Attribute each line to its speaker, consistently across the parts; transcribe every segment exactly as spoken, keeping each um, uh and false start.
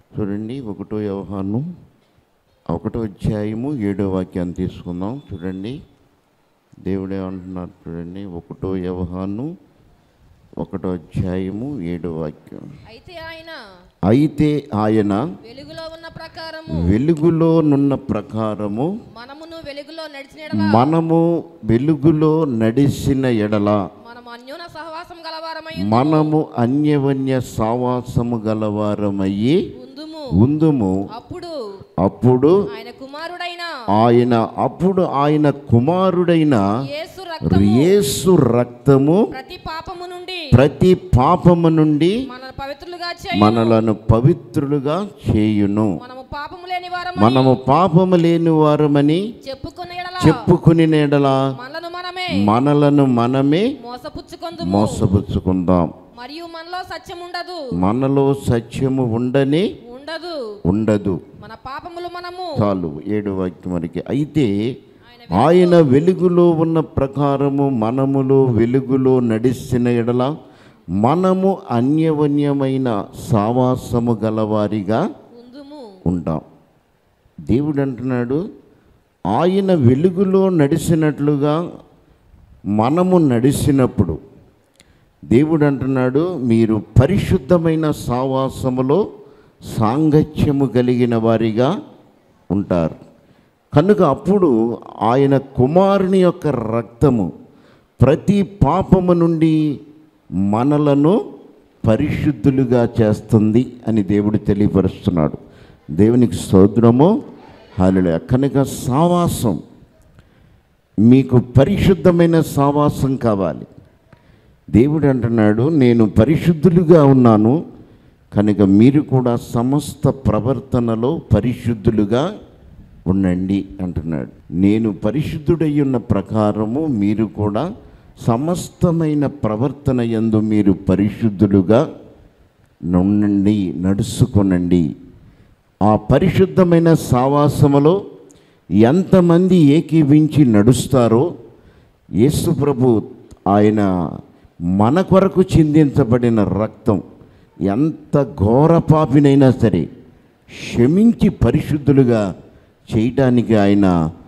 Speaker 1: చూడండి, ఒకటో యోహాను ఒకటో అధ్యాయము ఏడో వాక్యాన్ని తీసుకుందాం. చూడండి, దేవుడే అంటున్నారు. చూడండి, ఒకటో యోహాను ఒకటో అధ్యాయము ఏడో వాక్యం.
Speaker 2: అయితే ఆయన
Speaker 1: అయితే ఆయన
Speaker 2: వెలుగులో ఉన్న ప్రకారము
Speaker 1: వెలుగులో నున్న ప్రకారము
Speaker 2: మనమును వెలుగులో నడిచిన ఎడల
Speaker 1: మనము వెలుగులో నడిచిన ఎడల
Speaker 2: మనము అన్యోన్య సహవాసం గలవారమై
Speaker 1: మనము అన్యవన్య సావాసము గలవారమయ్యి
Speaker 2: ఉందుము
Speaker 1: ఉందుము.
Speaker 2: అప్పుడు
Speaker 1: అప్పుడు
Speaker 2: ఆయన కుమారుడైన
Speaker 1: ఆయన అప్పుడు ఆయన కుమారుడైన
Speaker 2: యేసు రక్తము
Speaker 1: యేసు రక్తము
Speaker 2: ప్రతి పాపము నుండి
Speaker 1: ప్రతి పాపము నుండి
Speaker 2: మనల్ని పవిత్రులుగా చేయును.
Speaker 1: మనలను పవిత్రులుగా చేయును.
Speaker 2: మనము పాపము లేని వారమై
Speaker 1: మనము పాపము లేని వారమని
Speaker 2: చెప్పుకున్న ఎడల
Speaker 1: చెప్పుకుని నెడల
Speaker 2: మనలను మనమే
Speaker 1: మనలను మనమే
Speaker 2: మోసపుచ్చుకొందుము.
Speaker 1: మోసపుచ్చుకుందాం.
Speaker 2: మరియు మనలో సత్యం ఉండదు
Speaker 1: మనలో సత్యము ఉండని
Speaker 2: ఉండదు
Speaker 1: ఉండదు.
Speaker 2: మన పాపములు మనము
Speaker 1: చాలు, ఏడు వాక్యం వరకు. అయితే ఆయన వెలుగులో ఉన్న ప్రకారము మనములో వెలుగులో నడిచిన ఎడల మనము అన్యవన్యమైన సావాసము గలవారిగా
Speaker 2: ఉందుము.
Speaker 1: ఉంటాం. దేవుడు అంటున్నాడు, ఆయన వెలుగులో నడిచినట్లుగా మనము నడిచినప్పుడు దేవుడు అంటున్నాడు, మీరు పరిశుద్ధమైన సావాసములో సాంగత్యము కలిగిన వారిగా ఉంటారు. కనుక అప్పుడు ఆయన కుమారుని యొక్క రక్తము ప్రతి పాపము నుండి మనలను పరిశుద్ధులుగా చేస్తుంది అని దేవుడు తెలియపరుస్తున్నాడు. దేవునికి స్తోత్రము, హల్లెలూయా. కనుక సావాసం, మీకు పరిశుద్ధమైన సావాసం కావాలి. దేవుడు అంటున్నాడు, నేను పరిశుద్ధులుగా ఉన్నాను కనుక మీరు కూడా సమస్త ప్రవర్తనలో పరిశుద్ధులుగా ఉండండి అంటున్నాడు. నేను పరిశుద్ధుడై ఉన్న ప్రకారము మీరు కూడా సమస్తమైన ప్రవర్తన యందు మీరు పరిశుద్ధులుగా నుండండి, నడుచుకొనండి. ఆ పరిశుద్ధమైన సావాసములో ఎంతమంది ఏకీవించి నడుస్తారో యేసు ప్రభు ఆయన మన కొరకు చిందించబడిన రక్తం ఎంత ఘోర పాపినైనా సరే క్షమించి పరిశుద్ధులుగా చేయటానికి ఆయన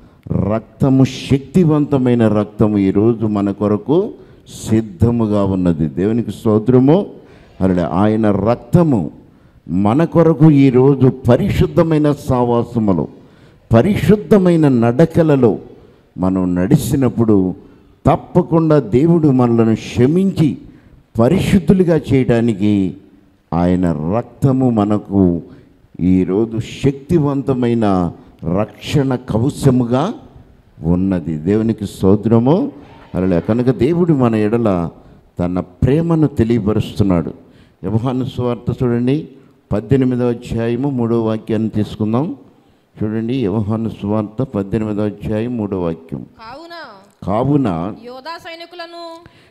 Speaker 1: రక్తము, శక్తివంతమైన రక్తము ఈరోజు మన కొరకు సిద్ధముగా ఉన్నది. దేవునికి స్తోత్రము. అలా ఆయన రక్తము మన కొరకు ఈరోజు పరిశుద్ధమైన సావాసములో, పరిశుద్ధమైన నడకలలో మనం నడిచినప్పుడు తప్పకుండా దేవుడు మనలను క్షమించి పరిశుద్ధులుగా చేయడానికి ఆయన రక్తము మనకు ఈరోజు శక్తివంతమైన రక్షణ కవచముగా ఉన్నది. దేవునికి స్తోత్రము. అలా కనుక దేవుడు మన ఎడల తన ప్రేమను తెలియపరుస్తున్నాడు. యోహాను సువార్త చూడండి, పద్దెనిమిదవ అధ్యాయము మూడవ వాక్యాన్ని తీసుకుందాం. చూడండి, యోహాను సువార్త పద్దెనిమిదవ అధ్యాయం మూడవ వాక్యం.
Speaker 2: కావున
Speaker 1: కావున
Speaker 2: యోధా సైనికులను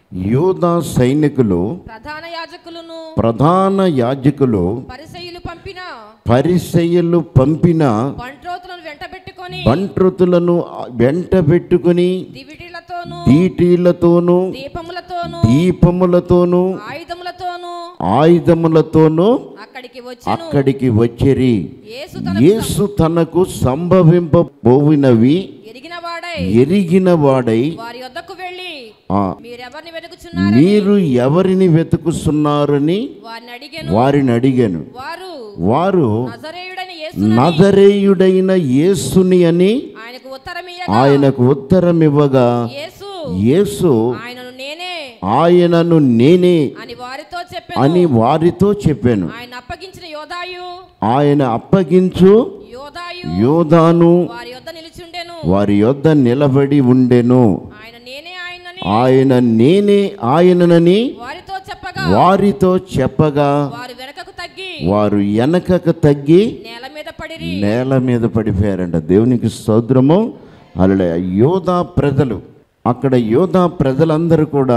Speaker 1: యోధా సైనికులు
Speaker 2: ప్రధాన యాజకులను
Speaker 1: ప్రధాన యాజకులు
Speaker 2: పరిసయ్యులు పంపిన
Speaker 1: పరిసయ్యులు పంపిన
Speaker 2: బంట్రోతులను వెంటబెట్టుకొని
Speaker 1: బంట్రుతులను వెంట పెట్టుకుని
Speaker 2: దివిటీలతోను
Speaker 1: దీటీలతోనూ
Speaker 2: దీపములతోను
Speaker 1: దీపములతోనూ
Speaker 2: ఆయుధములతోను
Speaker 1: ఆయుధములతోనూ
Speaker 2: అక్కడికి వచ్చి
Speaker 1: అక్కడికి వచ్చిరి.
Speaker 2: యేసు
Speaker 1: యేసు తనకు సంభవింపబోవినవి
Speaker 2: ఎరిగిన వాడై
Speaker 1: ఎరిగిన వాడై
Speaker 2: వారి వద్దకు వెళ్ళి
Speaker 1: ఆ,
Speaker 2: మీరెవరిని వెతుకుచున్నారు
Speaker 1: మీరు ఎవరిని వెతుకుతున్నారని
Speaker 2: వారిని అడిగెను.
Speaker 1: వారిని అడిగాను.
Speaker 2: వారు
Speaker 1: వారు
Speaker 2: నజరేయుడైన యేసు
Speaker 1: నజరేయుడైన యేసుని అని
Speaker 2: ఆయనకు ఉత్తరం
Speaker 1: ఆయనకు ఉత్తరం ఇవ్వగా
Speaker 2: యేసు
Speaker 1: యేసు
Speaker 2: ఆయనను నేనే
Speaker 1: ఆయనను నేనే
Speaker 2: అని వారితో చెప్పాను.
Speaker 1: అని వారితో చెప్పాను.
Speaker 2: ఆయన అప్పగించిన యోధాయు
Speaker 1: ఆయన అప్పగించు
Speaker 2: యోధాయు
Speaker 1: యోధాను
Speaker 2: వారి యొద్ద నిలిచుండెను.
Speaker 1: వారి యొద్ద నిలబడి ఉండెను.
Speaker 2: ఆయన నేనే ఆయనని
Speaker 1: ఆయన నేనే ఆయననని
Speaker 2: వారితో చెప్పగా
Speaker 1: వారితో చెప్పగా
Speaker 2: వారు వెనకకు తగ్గి
Speaker 1: వారు వెనకకు తగ్గి
Speaker 2: నేల మీద పడిరి.
Speaker 1: నేల మీద పడిపోయారంట. దేవునికి స్తోత్రము. అలా యోధా ప్రజలు, అక్కడ యోధా ప్రజలందరూ కూడా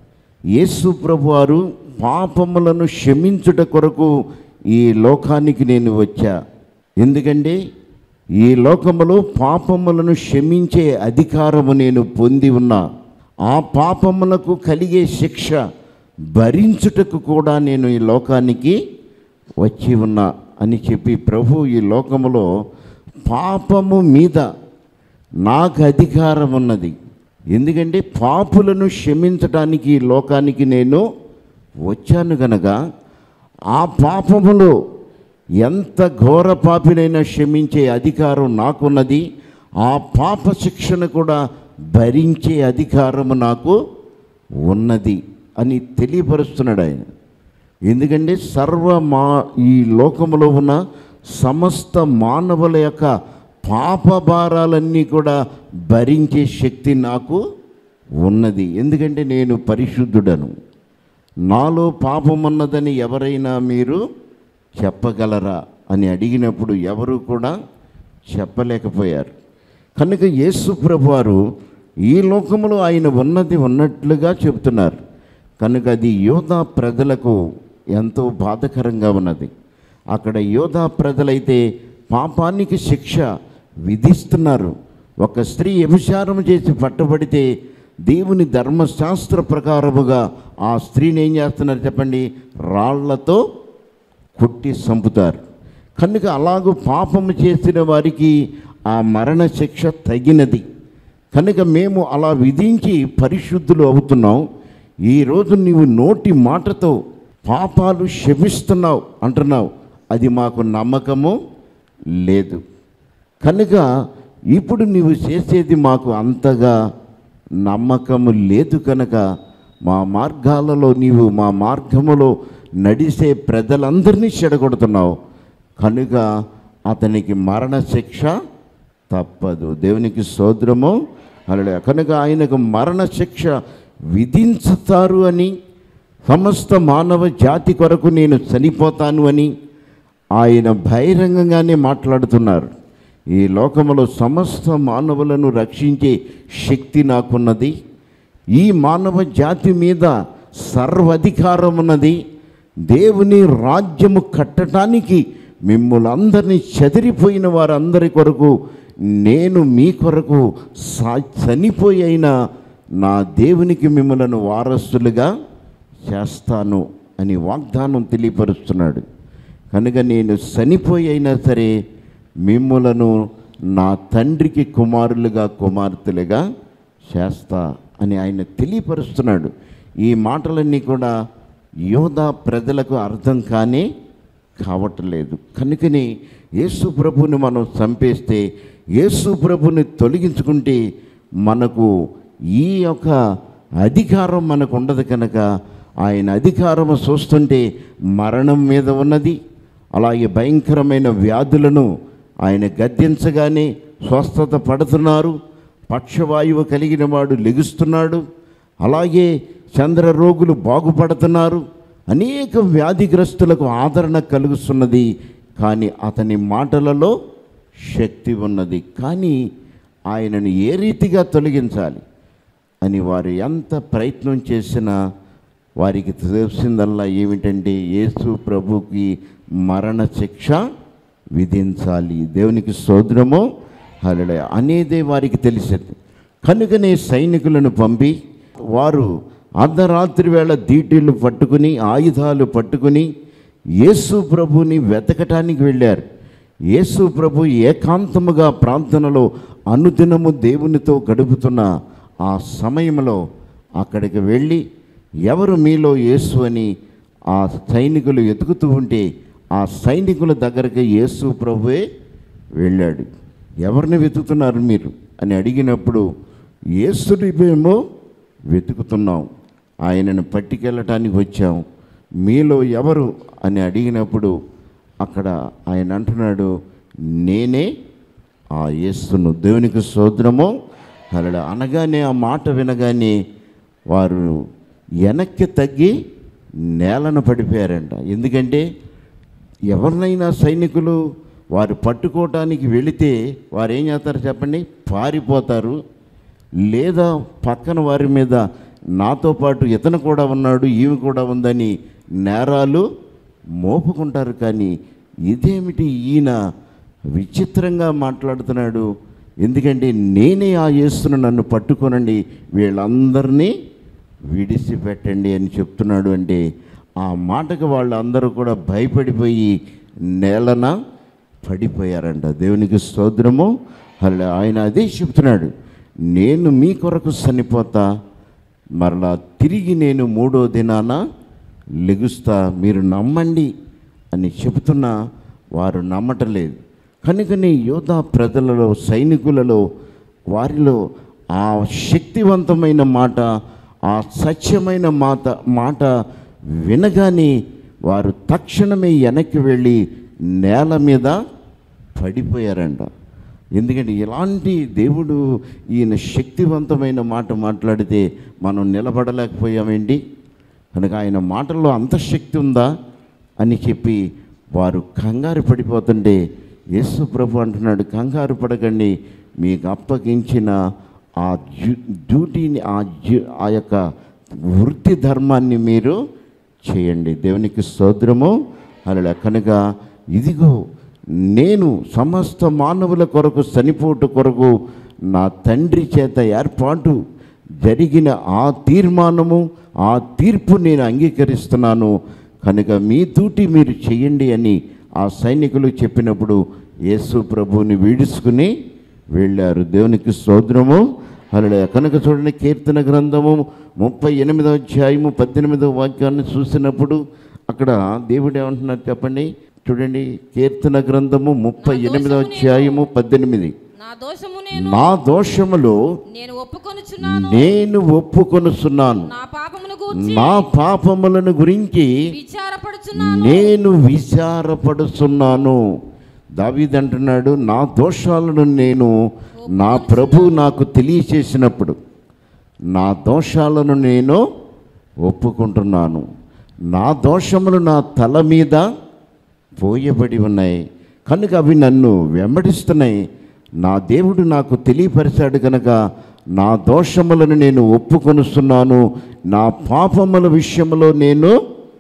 Speaker 1: యేసు ప్రభు వారు పాపములను క్షమించుట కొరకు ఈ లోకానికి నేను వచ్చా. ఎందుకంటే ఈ లోకములో పాపములను క్షమించే అధికారము నేను పొంది ఉన్నా. ఆ పాపములకు కలిగే శిక్ష భరించుటకు కూడా నేను ఈ లోకానికి వచ్చి ఉన్నా అని చెప్పి ప్రభు ఈ లోకములో పాపము మీద నాకు అధికారం ఉన్నది, ఎందుకంటే పాపులను క్షమించడానికి ఈ లోకానికి నేను వచ్చాను కనుక ఆ పాపములో ఎంత ఘోర పాపినైనా క్షమించే అధికారం నాకున్నది, ఆ పాప శిక్షణ కూడా భరించే అధికారము నాకు ఉన్నది అని తెలియపరుస్తున్నాడు ఆయన. ఎందుకంటే సర్వ మా ఈ లోకములో ఉన్న సమస్త మానవుల యొక్క పాప భారాలన్నీ కూడా భరించే శక్తి నాకు ఉన్నది. ఎందుకంటే నేను పరిశుద్ధుడను, నాలో పాపం ఉన్నదని ఎవరైనా మీరు చెప్పగలరా అని అడిగినప్పుడు ఎవరు కూడా చెప్పలేకపోయారు. కనుక యేసు ప్రభువారు ఈ లోకంలో ఆయన ఉన్నది ఉన్నట్లుగా చెబుతున్నారు. కనుక అది యోధా ప్రజలకు ఎంతో బాధకరంగా ఉన్నది. అక్కడ యోధా ప్రజలైతే పాపానికి శిక్ష విధిస్తున్నారు. ఒక స్త్రీ వ్యభిచారం చేసి పట్టబడితే దేవుని ధర్మశాస్త్ర ప్రకారముగా ఆ స్త్రీని ఏం చేస్తున్నారు చెప్పండి? రాళ్లతో కొట్టి చంపుతారు. కనుక అలాగూ పాపము చేసిన వారికి ఆ మరణ శిక్ష తగినది. కనుక మేము అలా విధించి పరిశుద్ధులు అవుతున్నాం. ఈరోజు నీవు నోటి మాటతో పాపాలు క్షమిస్తున్నావు అంటున్నావు, అది మాకు నమ్మకము లేదు. కనుక ఇప్పుడు నీవు చేసేది మాకు అంతగా నమ్మకము లేదు. కనుక మా మార్గాలలో నీవు మా మార్గములో నడిసే ప్రజలందరినీ చెడగొడుతున్నావు. కనుక అతనికి మరణ శిక్ష తప్పదు. దేవునికి స్తోత్రము. హల్లెలూయా. కనుక ఆయనకు మరణ శిక్ష విధించుతారు అని, సమస్త మానవ జాతి కొరకు నేను చనిపోతాను అని ఆయన బహిరంగంగానే మాట్లాడుతున్నారు. ఈ లోకములో సమస్త మానవులను రక్షించే శక్తి నాకున్నది, ఈ మానవ జాతి మీద సర్వాధికారం ఉన్నది, దేవుని రాజ్యము కట్టడానికి మిమ్మల్ని అందరినీ చెదిరిపోయిన వారందరి కొరకు నేను మీ కొరకు సా చనిపోయి అయినా నా దేవునికి మిమ్మలను వారసులుగా చేస్తాను అని వాగ్దానం తెలియపరుస్తున్నాడు. కనుక నేను చనిపోయి అయినా సరే మిమ్ములను నా తండ్రికి కుమారులుగా కుమార్తెలుగా చేస్తా అని ఆయన తెలియపరుస్తున్నాడు. ఈ మాటలన్నీ కూడా యోధా ప్రజలకు అర్థం కానీ కావట్లేదు. కనుకని యేసు ప్రభుని మనం చంపేస్తే, యేసు ప్రభుని తొలగించుకుంటే మనకు ఈ యొక్క అధికారం మనకు ఉండదు. కనుక ఆయన అధికారము చూస్తుంటే మరణం మీద ఉన్నది. అలాగే భయంకరమైన వ్యాధులను ఆయన గద్దించగానే స్వస్థత పడుతున్నారు. పక్షవాయువు కలిగిన వాడు లెగుస్తున్నాడు. అలాగే చంద్ర రోగులు బాగుపడుతున్నారు. అనేక వ్యాధిగ్రస్తులకు ఆదరణ కలుగుతున్నది. కానీ అతని మాటలలో శక్తి ఉన్నది. కానీ ఆయనను ఏ రీతిగా తొలగించాలి అని వారు ఎంత ప్రయత్నం చేసినా వారికి తెలిసిందల్లా ఏమిటంటే యేసు ప్రభుకి మరణ శిక్ష విధించాలి. దేవునికి స్తోత్రము. హల్లెలూయా అనేదే వారికి తెలిసింది. కనుకనే సైనికులను పంపి వారు అర్ధరాత్రి వేళ దీటిళ్ళు పట్టుకుని ఆయుధాలు పట్టుకుని యేసు ప్రభుని వెతకటానికి వెళ్ళారు. యేసు ప్రభు ఏకాంతముగా ప్రార్థనలో అనుదినము దేవునితో గడుపుతున్న ఆ సమయంలో అక్కడికి వెళ్ళి ఎవరు మీలో యేసు అని ఆ సైనికులు వెతుకుతూ ఉంటే ఆ సైనికుల దగ్గరికి యేసు ప్రభువే వెళ్ళాడు. ఎవరిని వెతుకుతున్నారు మీరు అని అడిగినప్పుడు యేసుని మేము వెతుకుతున్నాం, ఆయనను పట్టుకెళ్ళటానికి వచ్చాం, మీలో ఎవరు అని అడిగినప్పుడు అక్కడ ఆయన అంటున్నాడు, నేనే ఆ యేసును. దేవునికి స్తోత్రము. హల్లెలూయా. అనగానే ఆ మాట వినగానే వారు వెనక్కి తగ్గి నేలను పడిపోయారంట. ఎందుకంటే ఎవరినైనా సైనికులు వారు పట్టుకోవటానికి వెళితే వారు ఏం చేస్తారు చెప్పండి? పారిపోతారు. లేదా పక్కన వారి మీద నాతో పాటు ఇతను కూడా ఉన్నాడు, ఈమె కూడా ఉందని నేరాలు మోపుకుంటారు. కానీ ఇదేమిటి ఈయన విచిత్రంగా మాట్లాడుతున్నాడు? ఎందుకంటే నేనే ఆ యేసును, నన్ను పట్టుకోనండి, వీళ్ళందరినీ విడిచిపెట్టండి అని చెప్తున్నాడు. అంటే ఆ మాటకు వాళ్ళందరూ కూడా భయపడిపోయి నేలన పడిపోయారంట. దేవునికి స్తోత్రము. అలా ఆయన అదే చెప్తున్నాడు, నేను మీ కొరకు చనిపోతా, మరలా తిరిగి నేను మూడో దినాన లెగుస్తా, మీరు నమ్మండి అని చెబుతున్నా వారు నమ్మటలేదు. కనుకనే యోధా ప్రజలలో, సైనికులలో, వారిలో ఆ శక్తివంతమైన మాట, ఆ సత్యమైన మాట మాట వినగానే వారు తక్షణమే వెనక్కి వెళ్ళి నేల మీద పడిపోయారంట. ఎందుకంటే ఇలాంటి దేవుడు ఈయన శక్తివంతమైన మాట మాట్లాడితే మనం నిలబడలేకపోయామేంటి? కనుక ఆయన మాటల్లో అంత శక్తి ఉందా అని చెప్పి వారు కంగారు పడిపోతుంటే యేసు ప్రభు అంటున్నాడు, కంగారు పడకండి, మీకు అప్పగించిన ఆ డ్యూటీని, ఆ ఆ యొక్క వృత్తి ధర్మాన్ని మీరు చేయండి. దేవునికి స్తోత్రము. అలా కనుక ఇదిగో నేను సమస్త మానవుల కొరకు చనిపోటు కొరకు నా తండ్రి చేత ఏర్పాటు జరిగిన ఆ తీర్మానము, ఆ తీర్పు నేను అంగీకరిస్తున్నాను, కనుక మీ డ్యూటీ మీరు చేయండి అని ఆ సైనికులు చెప్పినప్పుడు యేసు ప్రభువుని వీడుచుకుని వెళ్ళారు. దేవునికి స్తోత్రము. అలా కనుక చూడండి, కీర్తన గ్రంథము ముప్పై ఎనిమిదవ అధ్యాయము పద్దెనిమిదవ వాక్యాన్ని చూసినప్పుడు అక్కడ దేవుడు ఏమంటున్నారు చెప్పండి. చూడండి, కీర్తన గ్రంథము ముప్పై ఎనిమిదవ అధ్యాయము పద్దెనిమిది.
Speaker 2: నా దోషము నేను
Speaker 1: నా దోషములో
Speaker 2: నేను ఒప్పుకొనుచున్నాను,
Speaker 1: నేను ఒప్పుకొనుచున్నాను,
Speaker 2: నా పాపమును గూర్చి
Speaker 1: నా పాపములను గురించి
Speaker 2: విచారపడుచున్నాను,
Speaker 1: నేను విచారపడుచున్నాను. దావీదు అంటున్నాడు, నా దోషాలను నేను నా ప్రభు నాకు తెలియచేసినప్పుడు నా దోషాలను నేను ఒప్పుకుంటున్నాను. నా దోషములు నా తల మీద పోయబడి ఉన్నాయి కనుక అవి నన్ను వెంబడిస్తున్నాయి. నా దేవుడు నాకు తెలియపరిచాడు కనుక నా దోషములను నేను ఒప్పుకొనుస్తున్నాను, నా పాపముల విషయంలో నేను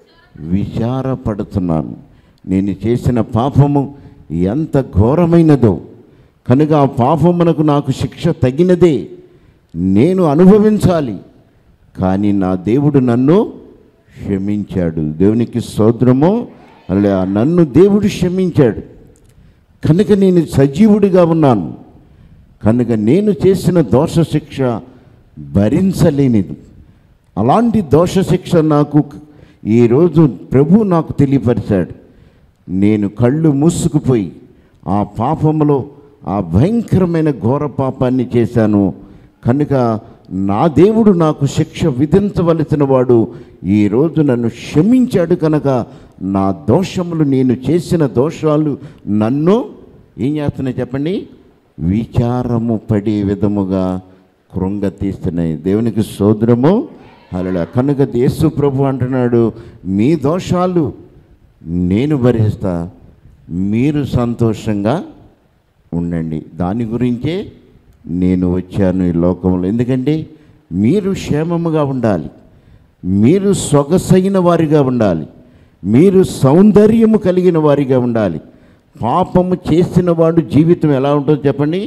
Speaker 1: విచారపడుతున్నాను. నేను చేసిన పాపము ఎంత ఘోరమైనదో కనుక ఆ పాపమునకు నాకు శిక్ష తగినదే, నేను అనుభవించాలి. కానీ నా దేవుడు నన్ను క్షమించాడు. దేవునికి స్తోత్రము. అలా నన్ను దేవుడు క్షమించాడు కనుక నేను సజీవుడిగా ఉన్నాను. కనుక నేను చేసిన దోష శిక్ష భరించలేనిది. అలాంటి దోష శిక్ష నాకు ఈరోజు ప్రభు నాకు తెలియపరిచాడు. నేను కళ్ళు మూసుకుపోయి ఆ పాపంలో ఆ భయంకరమైన ఘోర పాపాన్ని చేశాను కనుక నా దేవుడు నాకు శిక్ష విధించవలసిన వాడు ఈరోజు నన్ను క్షమించాడు కనుక నా దోషములు, నేను చేసిన దోషాలు నన్ను ఏం చేస్తున్నాయి చెప్పండి, విచారము పడే విధముగా కృంగతీస్తున్నాయి. దేవునికి స్తోత్రము. అలా కనుక యేసు ప్రభు అంటున్నాడు, మీ దోషాలు నేను భరిస్తా, మీరు సంతోషంగా ఉండండి. దాని గురించే నేను వచ్చాను ఈ లోకంలో. ఎందుకంటే మీరు క్షేమముగా ఉండాలి, మీరు సొగసైన వారిగా ఉండాలి, మీరు సౌందర్యము కలిగిన వారిగా ఉండాలి. పాపము చేసిన వాడు జీవితం ఎలా ఉంటుందో చెప్పండి,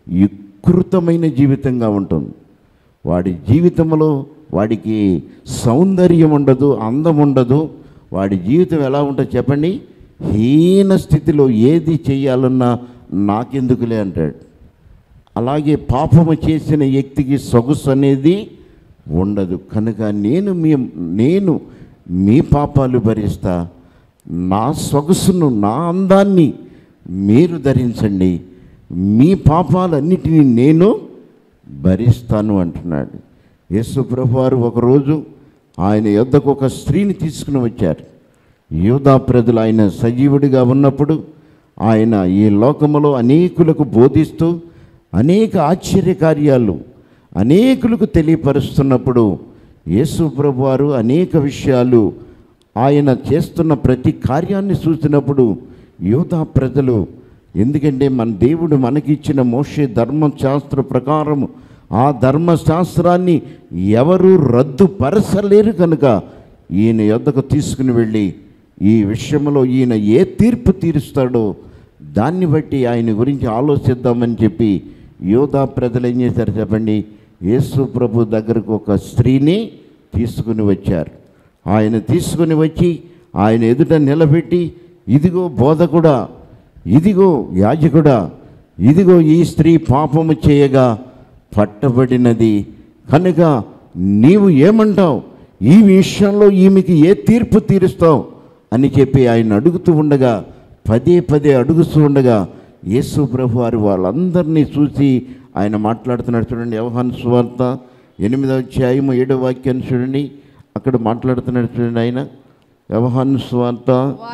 Speaker 1: వికృతమైన జీవితంగా ఉంటుంది. వాడి జీవితంలో వాడికి సౌందర్యం ఉండదు, అందం ఉండదు. వాడి జీవితం ఎలా ఉంటుందో చెప్పండి, హీన స్థితిలో ఏది చేయాలన్నా నాకెందుకులే అంటాడు. అలాగే పాపము చేసిన వ్యక్తికి సొగసు అనేది ఉండదు. కనుక నేను మీ నేను మీ పాపాలు భరిస్తా, నా సొగసును, నా అందాన్ని మీరు ధరించండి, మీ పాపాలన్నిటినీ నేను భరిస్తాను అంటున్నాడు. యేసు ప్రభువారు ఒకరోజు ఆయన యొద్దకు ఒక స్త్రీని తీసుకుని వచ్చారు. యూదా ప్రజలు ఆయన సజీవుడిగా ఉన్నప్పుడు ఆయన ఈ లోకములో అనేకులకు బోధిస్తూ అనేక ఆశ్చర్యకార్యాలు అనేకులకు తెలియపరుస్తున్నప్పుడు యేసు ప్రభువారు అనేక విషయాలు ఆయన చేస్తున్న ప్రతి కార్యాన్ని చూసినప్పుడు యూదా ప్రజలు, ఎందుకంటే మన దేవుడు మనకిచ్చిన మోషే ధర్మశాస్త్ర ప్రకారం ఆ ధర్మశాస్త్రాన్ని ఎవరు రద్దుపరచలేరు కనుక ఈయన యొద్దకు తీసుకుని వెళ్ళి ఈ విషయంలో ఈయన ఏ తీర్పు తీరుస్తాడో దాన్ని బట్టి ఆయన గురించి ఆలోచిద్దామని చెప్పి యూదా ప్రజలు ఏం చేశారు చెప్పండి, యేసు ప్రభు దగ్గరకు ఒక స్త్రీని తీసుకుని వచ్చారు. ఆయన తీసుకుని వచ్చి ఆయన ఎదుట నిలబెట్టి ఇదిగో బోధకుడా, ఇదిగో యాజకుడా, ఇదిగో ఈ స్త్రీ పాపము చేయగా పట్టబడినది కనుక నీవు ఏమంటావు, ఈ విషయంలో ఈమెకి ఏ తీర్పు తీరుస్తావు అని చెప్పి ఆయన అడుగుతూ ఉండగా, పదే పదే అడుగుతూ ఉండగా యేసు ప్రభు వారు వాళ్ళందరినీ చూసి ఆయన మాట్లాడుతున్నాడు. చూడండి, యోహాను సువార్త ఎనిమిదవ అధ్యాయము ఏడవ వాక్యాన్ని చూడండి, అక్కడ మాట్లాడుతున్నాడు. చూడండి, ఆయన యోహాను సువార్త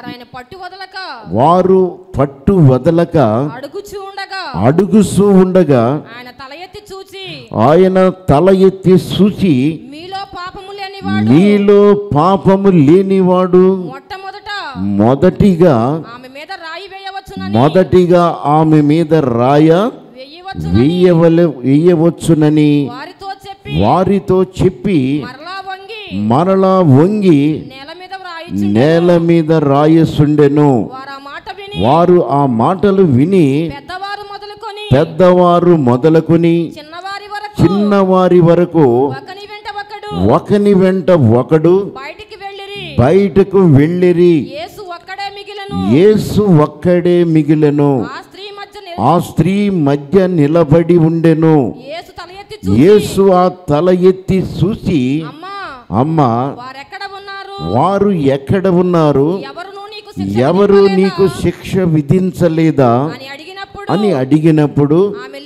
Speaker 1: వారు పట్టు వదలక అడుగుచూ ఉండగా ఆయన తల ఎత్తి చూచి మీలో పాపము లేనివాడు మొదటిగా మొదటిగా ఆమె మీద రాయ వేయవల వేయవచ్చునని వారితో చెప్పి మరలా వంగి నేల మీద రాయసుండెను. వారు ఆ మాటలు విని పెద్దవారు మొదలుకొని చిన్నవారి వరకు ఒకని వెంట ఒకడు బయటకు వెళ్ళిరి. యేసు ఒక్కడే మిగిలెను. ఆ స్త్రీ మధ్య నిలబడి ఉండెను. యేసు ఆ తల ఎత్తి చూసి, అమ్మా, వారు ఎక్కడ ఉన్నారు, ఎవరు నీకు శిక్ష విధించలేదా అని అడిగినప్పుడు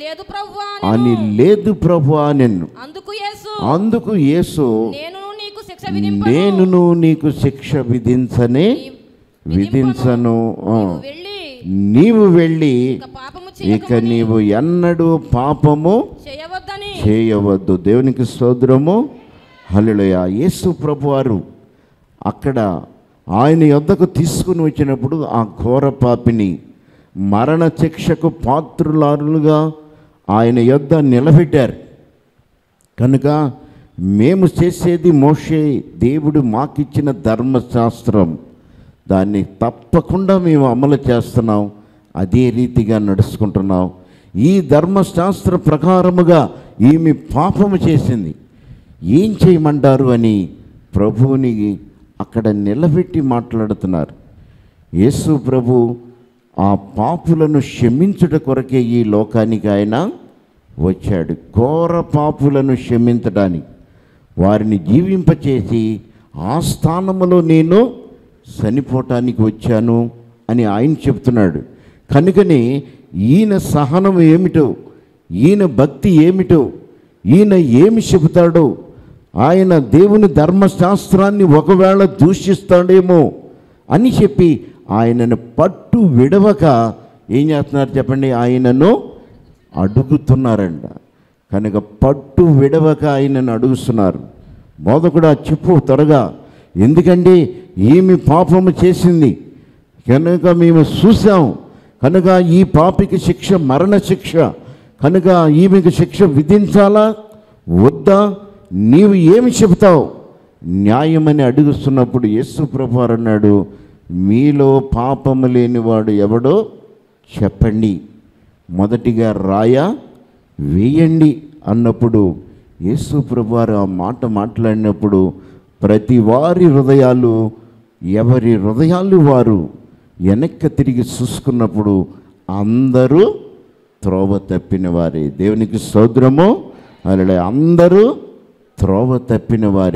Speaker 1: అని లేదు ప్రభువా అనెను. అందుకు యేసు, నేనును నీకు శిక్ష విధించనే విధించను. నీవు వెళ్ళి ఇక నీవు ఎన్నడూ పాపము చేయవద్దు. దేవునికి స్తోత్రము. హల్లెలూయా. యేసు ప్రభువారు అక్కడ ఆయన యొద్దకు తీసుకుని వచ్చినప్పుడు ఆ ఘోర పాపిని మరణ శిక్షకు పాత్రులారులుగా ఆయన యొద్ద నిలబెట్టారు. కనుక మేము చేసేది మోషే దేవుడు మాకిచ్చిన ధర్మశాస్త్రం, దాన్ని తప్పకుండా మేము అమలు చేస్తున్నాం, అదే రీతిగా నడుచుకుంటున్నాం. ఈ ధర్మశాస్త్ర ప్రకారముగా ఈమె పాపము చేసింది, ఏం చేయమంటారు అని ప్రభువుని అక్కడ నిలబెట్టి మాట్లాడుతున్నారు. యేసు ప్రభు ఆ పాపులను క్షమించుట కొరకే ఈ లోకానికి ఆయన వచ్చాడు. ఘోర పాపులను క్షమించడానికి, వారిని జీవింపచేసి ఆ స్థానములో నేను చనిపోవటానికి వచ్చాను అని ఆయన చెప్తున్నాడు. కనుకనే ఈయన సహనం ఏమిటో, ఈయన భక్తి ఏమిటో, ఈయన ఏమి చెబుతాడో, ఆయన దేవుని ధర్మశాస్త్రాన్ని ఒకవేళ దూషిస్తాడేమో అని చెప్పి ఆయనను పట్టు విడవక ఏం చేస్తున్నారు చెప్పండి, ఆయనను అడుగుతున్నారంట. కనుక పట్టు విడవక ఆయనను అడుగుతున్నారు. బోధకుడా చెప్పు త్వరగా, ఎందుకంటే ఈమె పాపము చేసింది కనుక మేము చూసాం, కనుక ఈ పాపికి శిక్ష మరణ శిక్ష, కనుక ఈమెకి శిక్ష విధించాలా వద్దా, నీవు ఏమి చెబుతావు న్యాయమని అడుగుతున్నప్పుడు యేసు ప్రభువారు అన్నాడు, మీలో పాపము లేనివాడు ఎవడో చెప్పండి, మొదటిగా రాయ వేయండి అన్నప్పుడు యేసు ప్రభువారు ఆ మాట మాట్లాడినప్పుడు ప్రతి వారి హృదయాలు ఎవరి హృదయాలు వారు వెనక్కి తిరిగి చూసుకున్నప్పుడు అందరూ త్రోవ తప్పిన వారే. దేవునికి స్తోత్రము. అలా అందరూ త్రోవ తప్పిన వారే.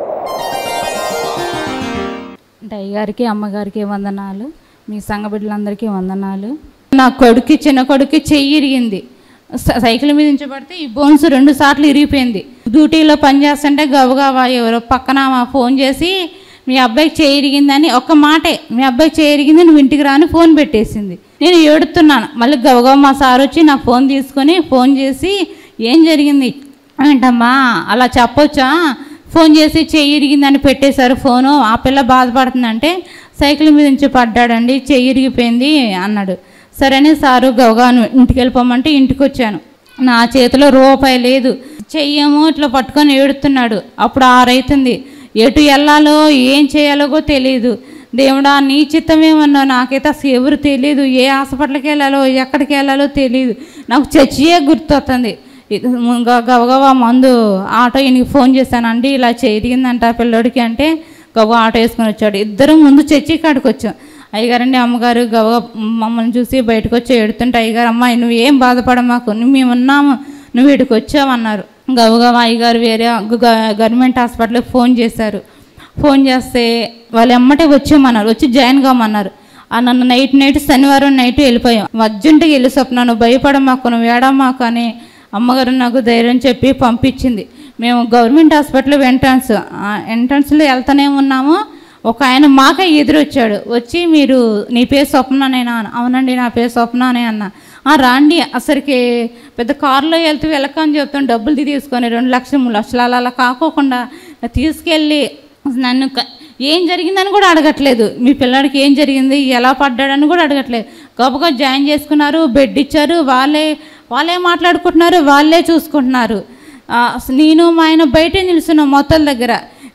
Speaker 3: అయ్యగారికి అమ్మగారికి వందనాలు, మీ సంఘ బిడ్డలందరికీ వందనాలు. నా కొడుకు చిన్న కొడుకు చెయ్యి ఇరిగింది, సైకిల్ మీద ఉంచబడితే ఈ బోన్స్ రెండు సార్లు ఇరిగిపోయింది. డ్యూటీలో పనిచేస్తుంటే గబగబా ఎవరో పక్కన ఫోన్ చేసి మీ అబ్బాయికి చెయ్యి ఇరిగిందని ఒక్క మాటే, మీ అబ్బాయికి చెయ్యి ఇరిగింది నువ్వు ఇంటికి రాని ఫోన్ పెట్టేసింది. నేను ఏడుతున్నాను. మళ్ళీ గబగబా మా సార్ వచ్చి నా ఫోన్ తీసుకొని ఫోన్ చేసి ఏం జరిగింది ఏంటమ్మా అలా చెప్పొచ్చా, ఫోన్ చేసి చెయ్యి ఇరిగిందని పెట్టేశారు ఫోను, ఆ పిల్ల బాధపడుతుందంటే సైకిల్ మీద నుంచి పడ్డాడండి చెయ్యి ఇరిగిపోయింది అన్నాడు. సరేనే సారు గవగా ఇంటికి వెళ్ళిపోమంటే ఇంటికి వచ్చాను. నా చేతిలో రూపాయి లేదు, చెయ్యేమో ఇట్లా పట్టుకొని ఏడుతున్నాడు. అప్పుడు ఆరైతుంది, ఎటు వెళ్ళాలో ఏం చేయాలో తెలియదు. దేవుడా నీ చిత్తమేమన్నా నాకైతే అసలు ఎవరు తెలియదు, ఏ హాస్పిటల్కి వెళ్ళాలో ఎక్కడికి వెళ్ళాలో తెలియదు, నాకు చచ్చియే గుర్తొస్తుంది. గబగబా మందు ఆటో ఈయనకి ఫోన్ చేశానండి ఇలా చేరిగిందంట పిల్లోడికి అంటే గబగబా ఆటో వేసుకొని వచ్చాడు. ఇద్దరం ముందు చర్చి కాడికి వచ్చాం. అయ్యగారండి అమ్మగారు గవ మమ్మల్ని చూసి బయటకు వచ్చి ఎడుతుంటే, అయ్యగారు అమ్మాయి నువ్వు ఏం బాధపడమాకు, నువ్వు మేము ఉన్నాము, నువ్వు వీడికి వచ్చావన్నారు. గవగవ అయ్యగారు వేరే గవర్నమెంట్ హాస్పిటల్కి ఫోన్ చేశారు. ఫోన్ చేస్తే వాళ్ళు ఎమ్మటే వచ్చామన్నారు, వచ్చి జాయిన్ కామన్నారు. నన్ను నైట్ నైట్ శనివారం నైట్ వెళ్ళిపోయాం. అర్జెంటుగా వెళ్ళి స్వప్న నువ్వు భయపడమాకు, నువ్వు ఏడమాకు అని అమ్మగారు నాకు ధైర్యం చెప్పి పంపించింది. మేము గవర్నమెంట్ హాస్పిటల్ ఎంట్రన్స్ ఎంట్రన్స్లో వెళ్తానే ఉన్నాము. ఒక ఆయన మాకే ఎదురొచ్చాడు. వచ్చి మీరు నీ పేరు స్వప్ననేనా? అవునండి నా పేరు స్వప్ననే అన్న. రాండి అసలుకి పెద్ద కారులో వెళ్తూ వెళ్ళకని చెప్తాను, డబ్బులు తీసుకొని రెండు లక్షలు మూడు లక్షలు అలా అలా కాకోకుండా తీసుకెళ్ళి నన్ను ఏం జరిగిందని కూడా అడగట్లేదు, మీ పిల్లడికి ఏం జరిగింది ఎలా పడ్డాడని కూడా అడగట్లేదు. గొప్పగా జాయిన్ చేసుకున్నారు, బెడ్ ఇచ్చారు, వాళ్ళే వాళ్ళే మాట్లాడుకుంటున్నారు, వాళ్ళే చూసుకుంటున్నారు. నేను మా ఆయన బయటే నిలుస్తున్నాం మొత్తం దగ్గర.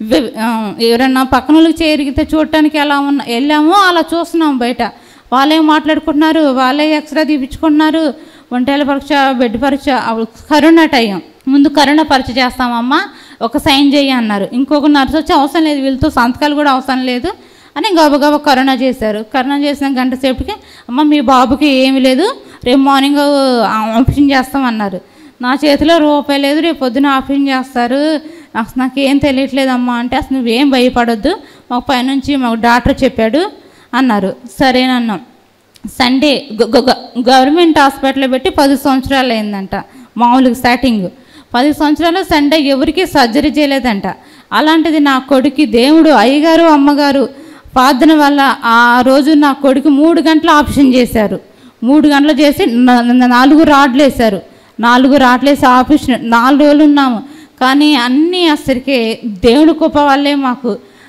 Speaker 3: ఎవరన్నా పక్కన వాళ్ళకి చేరిగితే చూడటానికి ఎలా ఉన్నా వెళ్ళామో అలా చూస్తున్నాం బయట. వాళ్ళే మాట్లాడుకుంటున్నారు, వాళ్ళే ఎక్స్రే తీపించుకుంటున్నారు, ఒంటేల పరీక్ష, బెడ్ పరీక్ష. కరోనా టైం ముందు కరోనా పరీక్ష చేస్తామమ్మా, ఒక సైన్ చేయి అన్నారు. ఇంకొక నర్సు వచ్చి అవసరం లేదు, వీళ్ళతో సంతకాలు కూడా అవసరం లేదు అని గబగబా కరోనా చేశారు. కరోనా చేసిన గంట సేపటికి అమ్మ మీ బాబుకి ఏమీ లేదు, రేపు మార్నింగ్ ఆపరేషన్ చేస్తామన్నారు. నా చేతిలో రూపాయి లేదు, రేపు పొద్దున ఆపరేషన్ చేస్తారు, అసలు నాకు ఏం తెలియట్లేదమ్మా అంటే, అసలు నువ్వేం భయపడొద్దు, మాకు పైనుంచి మాకు డాక్టర్ చెప్పాడు అన్నారు. సరేనన్నాం. సండే గవర్నమెంట్ హాస్పిటల్లో పెట్టి పది సంవత్సరాలు అయిందంట. మామూలుగా స్టార్టింగ్ పది సంవత్సరాలు సండే ఎవరికి సర్జరీ చేయలేదంట. అలాంటిది నా కొడుకు దేవుడు అయ్యగారు అమ్మగారు ప్రార్థన వల్ల ఆ రోజు నా కొడుకు మూడు గంటలు ఆపరేషన్ చేశారు. మూడు గంటలు చేసి నాలుగు రాడ్లు వేశారు. నాలుగు రాడ్లు వేసి ఆపరేషన్ నాలుగు రోజులు ఉన్నాము. కానీ అన్నీ అసలుకి దేవుడి కృప వల్లే మాకు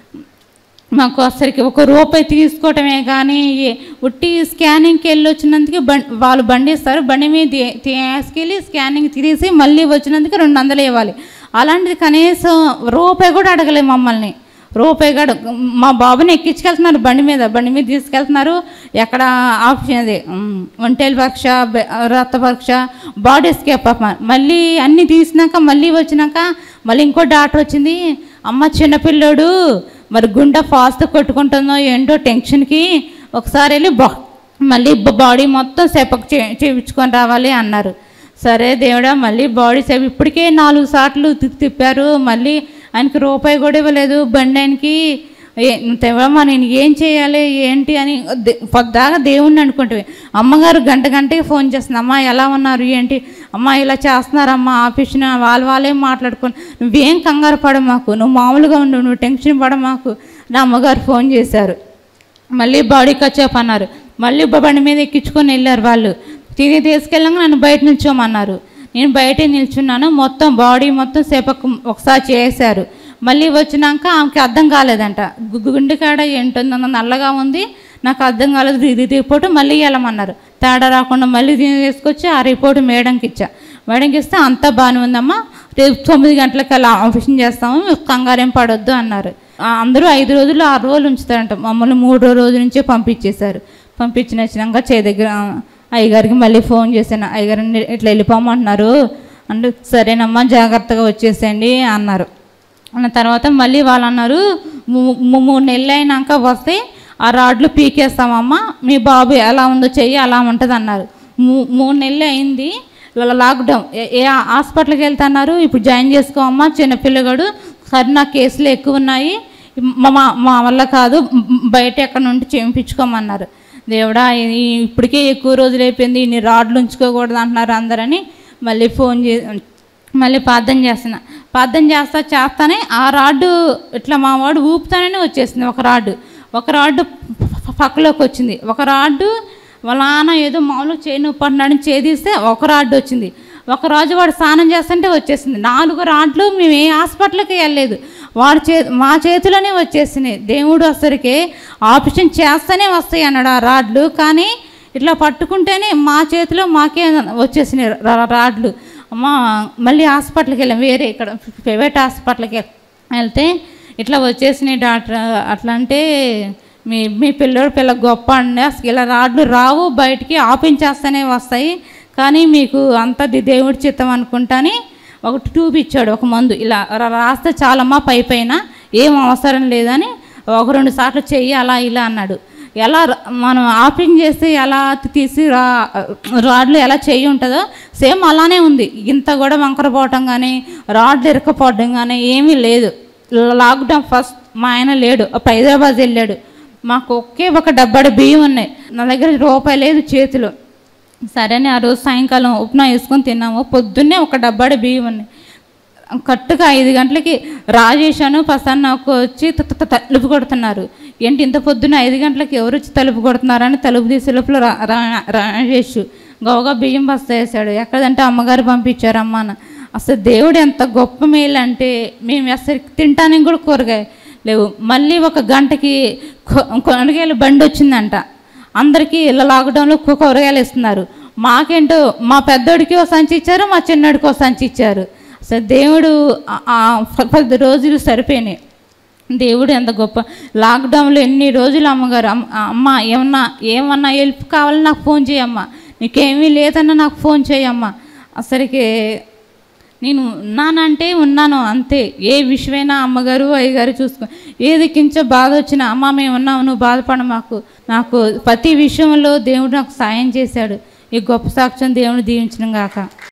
Speaker 3: మాకు అసలుకి ఒక రూపాయి తీసుకోవటమే కానీ, ఉట్టి స్కానింగ్కి వెళ్ళి వచ్చినందుకు బండి వాళ్ళు బండి ఇస్తారు, బండి మీద తీసుకెళ్ళి స్కానింగ్ తీసి మళ్ళీ వచ్చినందుకు రెండు వందలు ఇవ్వాలి. అలాంటిది కనీసం రూపాయి కూడా అడగలేదు మమ్మల్ని. రూపాయి కూడా మా బాబుని ఎక్కించుకెళ్తున్నారు బండి మీద, బండి మీద తీసుకెళ్తున్నారు. ఎక్కడ ఆప్షన్ అది ఒంటేల పరీక్ష, రక్త పరీక్ష, బాడీ స్కేప్ మళ్ళీ అన్నీ తీసినాక మళ్ళీ వచ్చినాక మళ్ళీ ఇంకో డాక్టర్ వచ్చింది. అమ్మ చిన్నపిల్లోడు మరి గుండె ఫాస్ట్ కొట్టుకుంటుందో ఏంటో టెన్షన్కి ఒకసారి వెళ్ళి బా మళ్ళీ బాడీ మొత్తం సెపక్ చే చేయించుకొని రావాలి అన్నారు. సరే దేవుడా మళ్ళీ బాడీ సేపు ఇప్పటికే నాలుగు సార్లు తిప్పారు, మళ్ళీ ఆయనకి రూపాయి కూడా ఇవ్వలేదు. బండి ఆయనకి తెవమ్మా నేను ఏం చేయాలి ఏంటి అని పొద్దాగా దేవుణ్ణి అనుకుంటే, అమ్మగారు గంట గంటకి ఫోన్ చేస్తుంది, అమ్మ ఎలా ఉన్నారు ఏంటి, అమ్మ ఇలా చేస్తున్నారమ్మా ఆఫీస్న వాళ్ళు వాళ్ళే మాట్లాడుకొని, నువ్వేం కంగారు పడ మాకు, నువ్వు మామూలుగా ఉండు, నువ్వు టెన్షన్ పడ మాకు. నా అమ్మగారు ఫోన్ చేశారు. మళ్ళీ బాడీ కచ్చాప్ అన్నారు. మళ్ళీ బండి మీద ఎక్కించుకొని వెళ్ళారు వాళ్ళు. తిరిగి తీసుకెళ్ళాక నన్ను బయట నిల్చోమన్నారు. నేను బయటే నిల్చున్నాను. మొత్తం బాడీ మొత్తం సేపకు ఒకసారి చేశారు. మళ్ళీ వచ్చినాక ఆమెకి అర్థం కాలేదంట, గుండెకాడ ఏంటుందో నల్లగా ఉంది, నాకు అర్థం కాలేదు, ఇది రిపోర్టు మళ్ళీ వెళ్ళమన్నారు. తేడా రాకుండా మళ్ళీ తీసుకొచ్చి ఆ రిపోర్టు మేడంకి ఇచ్చా. మేడంకి ఇస్తే అంతా బాగానే ఉందమ్మా, రేపు తొమ్మిది గంటలకి అలా ఆపరేషన్ చేస్తాము, కంగారేం పడొద్దు అన్నారు. అందరూ ఐదు రోజులు ఆరు రోజులు ఉంచుతారంట. మమ్మల్ని మూడో రోజు నుంచే పంపించేశారు. పంపించిన వచ్చినాక చే దగ్గర అయ్యగారికి మళ్ళీ ఫోన్ చేశాను, అయ్యగారిని ఇట్లా వెళ్ళిపోమంటున్నారు అంటే, సరేనమ్మా జాగ్రత్తగా వచ్చేసేయండి అన్నారు. అన్న తర్వాత మళ్ళీ వాళ్ళు అన్నారు, మూడు నెలలు అయినాక వస్తే ఆ రాడ్లు పీకేస్తామమ్మా, మీ బాబు ఎలా ఉందో చెయ్యి అలా ఉంటుంది అన్నారు. మూ మూడు నెలలు అయింది లాక్డౌన్. ఏ హాస్పిటల్కి వెళ్తున్నారు, ఇప్పుడు జాయిన్ చేసుకోమమ్మా, చిన్నపిల్లగాడు కరోనా కేసులు ఎక్కువ ఉన్నాయి, మా మా వల్ల కాదు, బయట ఎక్కడ నుండి చేయించుకోమన్నారు. దేవుడా ఇప్పటికే ఎక్కువ రోజులు అయిపోయింది, ఇన్ని రాడ్లు ఉంచుకోకూడదు అంటున్నారు అందరని మళ్ళీ ఫోన్ చే మళ్ళీ ప్రార్థన చేస్తున్నా. ప్రార్థన చేస్తా చేస్తానే ఆ రాడ్డు ఇట్లా మా వాడు ఊపుతానే వచ్చేసింది. ఒక రాడ్డు ఒక రాడ్డు పక్కలోకి వచ్చింది. ఒక రాడ్డు వాళ్ళ నాన్న ఏదో మామూలుగా చేయి నొప్పి అంటున్నాడని చేదిస్తే ఒక రాడ్డు వచ్చింది. ఒక రోజు వాడు స్నానం చేస్తుంటే వచ్చేసింది. నాలుగు రాడ్లు మేము ఏ హాస్పిటల్కి వెళ్ళలేదు, వాడి చే మా చేతిలోనే వచ్చేసినాయి. దేవుడు అసలుకే ఆపరేషన్ చేస్తేనే వస్తాయి అన్నాడు ఆ రాడ్లు, కానీ ఇట్లా పట్టుకుంటేనే మా చేతిలో మాకే వచ్చేసినాయి రాడ్లు. అమ్మ మళ్ళీ హాస్పిటల్కి వెళ్ళాం, వేరే ఇక్కడ ప్రైవేట్ హాస్పిటల్కి వెళ్తే ఇట్లా వచ్చేసినాయి డాక్టర్. అట్లా అంటే మీ మీ పిల్లడు పిల్ల గొప్ప అండి, అసలు ఇలా రాడ్లు రావు, బయటికి ఆపించేస్తేనే వస్తాయి, కానీ మీకు అంత దేవుడి చిత్తం అనుకుంటాని ఒకటి ట్యూబ్ ఇచ్చాడు, ఒక మందు ఇలా రాస్తే చాలమ్మా, పై పైన ఏం అవసరం లేదని ఒక రెండు సార్లు చెయ్యి అలా ఇలా అన్నాడు. ఎలా ర- మనం ఆపింగ్ చేస్తే ఎలా తీసి రా రాడ్లు ఎలా చేయి ఉంటుందో సేమ్ అలానే ఉంది. ఇంత కూడా వంకర పోవటం కానీ రాడ్లు ఇరకపోవడం కానీ ఏమీ లేదు. లాక్డౌన్ ఫస్ట్ మా ఆయన లేడు, అప్పుడు హైదరాబాద్ వెళ్ళాడు. మాకు ఒకే ఒక డబ్బాడు బియ్యం ఉన్నాయి, నా దగ్గర రూపాయి లేదు చేతిలో. సరేనే ఆ రోజు సాయంకాలం ఉప్మా వేసుకొని తిన్నాము. పొద్దున్నే ఒక డబ్బాడు బియ్యం ఉన్నాయి. కరెక్ట్గా ఐదు గంటలకి రాజేశాను పసాన్ నాకు వచ్చి త- త- తలుపు కొడుతున్నారు. ఏంటి ఇంత పొద్దున్న ఐదు గంటలకి ఎవరు వచ్చి తలుపు కొడుతున్నారని తలుపు తీసే లోపల రా- రా- రాజేష్ గౌగా బియ్యం బస్తా వేసాడు. ఎక్కడంటే అమ్మగారు పంపించారు అమ్మ అని. అసలు దేవుడు ఎంత గొప్ప మేలు అంటే మేము అసలు తింటానికి కూడా కూరగాయ లేవు. మళ్ళీ ఒక గంటకి కొ- కూరగాయల బండి వచ్చిందంట. అందరికీ ఇలా లాక్డౌన్లో కూ- కూరగాయలు ఇస్తున్నారు. మాకేంటో మా పెద్దోడికి ఒక సంచి ఇచ్చారు, మా చిన్నోడికి ఒక సంచి ఇచ్చారు. అసలు దేవుడు ఆ- ఆ పది రోజులు సరిపోయినాయి. దేవుడు ఎంత గొప్ప. లాక్డౌన్లో ఎన్ని రోజులు అమ్మగారు అమ్మ అమ్మ ఏమన్నా ఏమన్నా హెల్ప్ కావాలని నాకు ఫోన్ చేయమ్మా, నీకేమీ లేదన్నా నాకు ఫోన్ చేయమ్మా. అసలుకి నేను ఉన్నానంటే ఉన్నాను అంతే. ఏ విషయమైనా అమ్మగారు అయ్యగారు చూసుకో. ఏది కించో బాధ వచ్చినా అమ్మ మేము ఉన్నాము, నువ్వు బాధపడ మాకు. నాకు ప్రతి విషయంలో దేవుడు నాకు సాయం చేశాడు. ఈ గొప్ప సాక్ష్యం దేవుడు దీవించను గాక.